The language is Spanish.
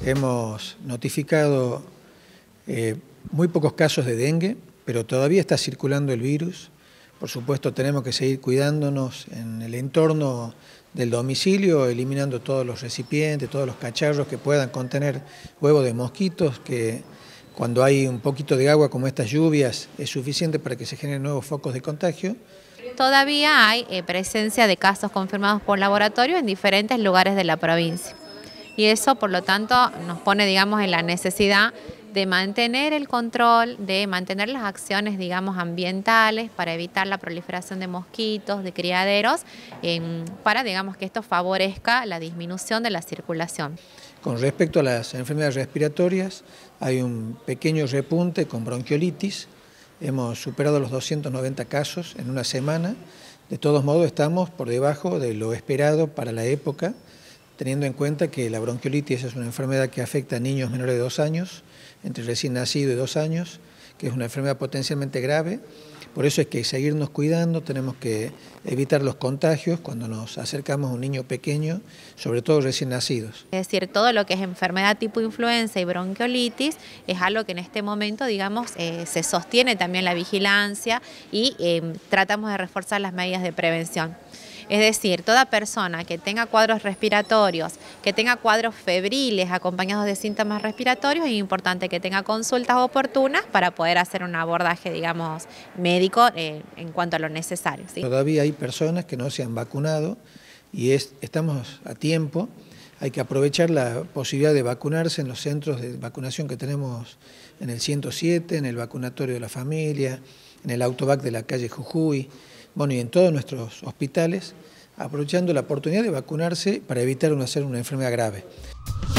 que hemos notificado muy pocos casos de dengue, pero todavía está circulando el virus. Por supuesto, tenemos que seguir cuidándonos en el entorno del domicilio, eliminando todos los recipientes, todos los cacharros que puedan contener huevos de mosquitos, que cuando hay un poquito de agua como estas lluvias es suficiente para que se generen nuevos focos de contagio. Todavía hay presencia de casos confirmados por laboratorio en diferentes lugares de la provincia. Y eso, por lo tanto, nos pone, digamos, en la necesidad de mantener el control, de mantener las acciones, digamos, ambientales para evitar la proliferación de mosquitos, de criaderos, para, digamos, que esto favorezca la disminución de la circulación. Con respecto a las enfermedades respiratorias, hay un pequeño repunte con bronquiolitis. Hemos superado los 290 casos en una semana. De todos modos, estamos por debajo de lo esperado para la época, teniendo en cuenta que la bronquiolitis es una enfermedad que afecta a niños menores de 2 años, entre recién nacido y 2 años, que es una enfermedad potencialmente grave. Por eso es que seguirnos cuidando, tenemos que evitar los contagios cuando nos acercamos a un niño pequeño, sobre todo recién nacidos. Es decir, todo lo que es enfermedad tipo influenza y bronquiolitis es algo que en este momento, digamos, se sostiene también la vigilancia y tratamos de reforzar las medidas de prevención. Es decir, toda persona que tenga cuadros respiratorios, que tenga cuadros febriles acompañados de síntomas respiratorios, es importante que tenga consultas oportunas para poder hacer un abordaje, digamos, médico en cuanto a lo necesario, ¿sí? Todavía hay personas que no se han vacunado y estamos a tiempo. Hay que aprovechar la posibilidad de vacunarse en los centros de vacunación que tenemos en el 107, en el vacunatorio de la familia, en el autovac de la calle Jujuy, bueno, y en todos nuestros hospitales, aprovechando la oportunidad de vacunarse para evitar hacer una enfermedad grave.